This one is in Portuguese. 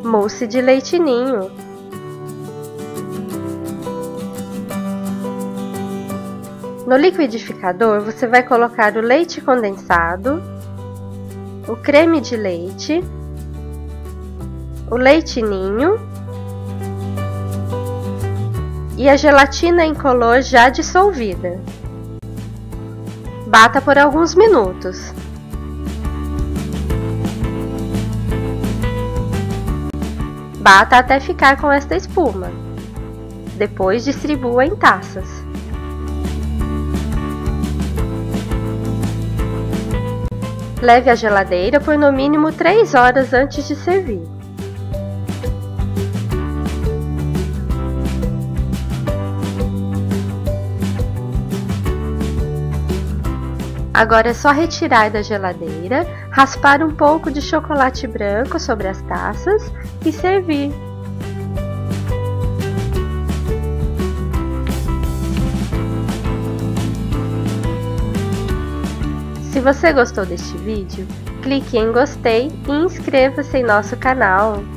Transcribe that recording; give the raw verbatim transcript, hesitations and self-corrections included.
mousse de leite ninho. No liquidificador, você vai colocar o leite condensado, o creme de leite, o leite ninho e a gelatina incolor já dissolvida. Bata por alguns minutos. Bata até ficar com esta espuma. Depois distribua em taças. Leve à geladeira por no mínimo três horas antes de servir. Agora é só retirar da geladeira, raspar um pouco de chocolate branco sobre as taças e servir. Se você gostou deste vídeo, clique em gostei e inscreva-se em nosso canal.